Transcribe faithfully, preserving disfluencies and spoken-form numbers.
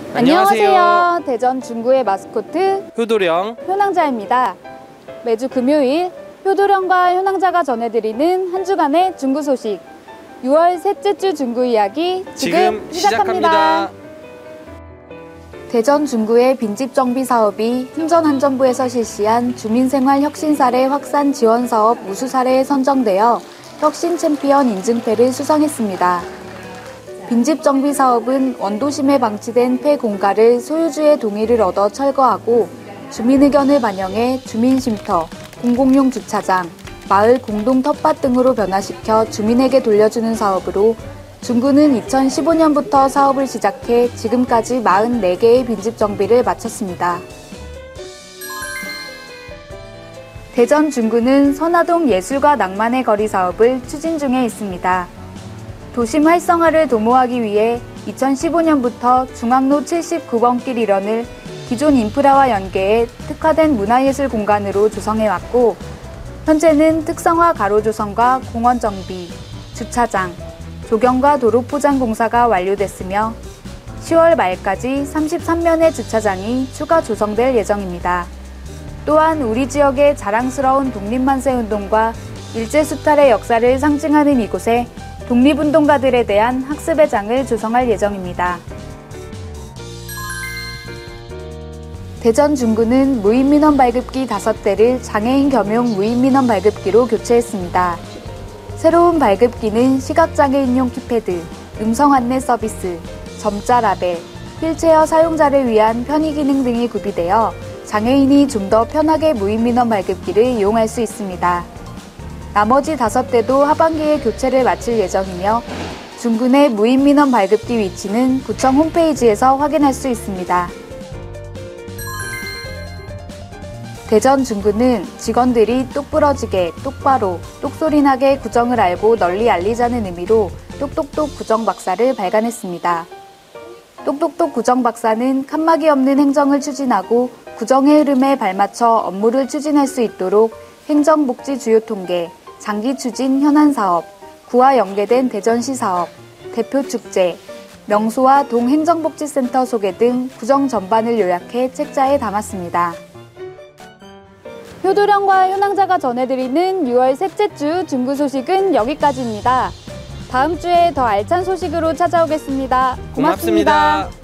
안녕하세요. 안녕하세요. 대전 중구의 마스코트 효도령 효낭자입니다. 매주 금요일 효도령과 효낭자가 전해드리는 한 주간의 중구 소식. 유월 셋째 주 중구 이야기 지금, 지금 시작합니다. 시작합니다. 대전 중구의 빈집 정비 사업이 행정안전부에서 실시한 주민생활 혁신 사례 확산 지원 사업 우수 사례에 선정되어 혁신 챔피언 인증패를 수상했습니다. 빈집 정비 사업은 원도심에 방치된 폐공가를 소유주의 동의를 얻어 철거하고 주민 의견을 반영해 주민쉼터, 공공용 주차장, 마을 공동 텃밭 등으로 변화시켜 주민에게 돌려주는 사업으로 중구는 이천십오 년부터 사업을 시작해 지금까지 사십사 개의 빈집 정비를 마쳤습니다. 대전 중구는 선화동 예술과 낭만의 거리 사업을 추진 중에 있습니다. 도심 활성화를 도모하기 위해 이천십오 년부터 중앙로 칠십구 번 길 일원을 기존 인프라와 연계해 특화된 문화예술 공간으로 조성해왔고, 현재는 특성화 가로 조성과 공원 정비, 주차장, 조경과 도로 포장 공사가 완료됐으며 시월 말까지 삼십삼 면의 주차장이 추가 조성될 예정입니다. 또한 우리 지역의 자랑스러운 독립만세 운동과 일제수탈의 역사를 상징하는 이곳에 독립운동가들에 대한 학습의 장을 조성할 예정입니다. 대전 중구는 무인민원 발급기 다섯 대를 장애인 겸용 무인민원 발급기로 교체했습니다. 새로운 발급기는 시각장애인용 키패드, 음성 안내 서비스, 점자 라벨, 휠체어 사용자를 위한 편의 기능 등이 구비되어 장애인이 좀 더 편하게 무인민원 발급기를 이용할 수 있습니다. 나머지 다섯 대도 하반기에 교체를 마칠 예정이며 중구 내 무인민원 발급기 위치는 구청 홈페이지에서 확인할 수 있습니다. 대전 중구는 직원들이 똑부러지게, 똑바로, 똑소리나게 구정을 알고 널리 알리자는 의미로 똑똑똑 구정박사를 발간했습니다. 똑똑똑 구정박사는 칸막이 없는 행정을 추진하고 구정의 흐름에 발맞춰 업무를 추진할 수 있도록 행정복지 주요 통계, 장기 추진 현안 사업, 구와 연계된 대전시 사업, 대표 축제, 명소와 동 행정복지센터 소개 등 구정 전반을 요약해 책자에 담았습니다. 효도령과 효낭자가 전해드리는 유월 셋째 주 중구 소식은 여기까지입니다. 다음 주에 더 알찬 소식으로 찾아오겠습니다. 고맙습니다. 고맙습니다.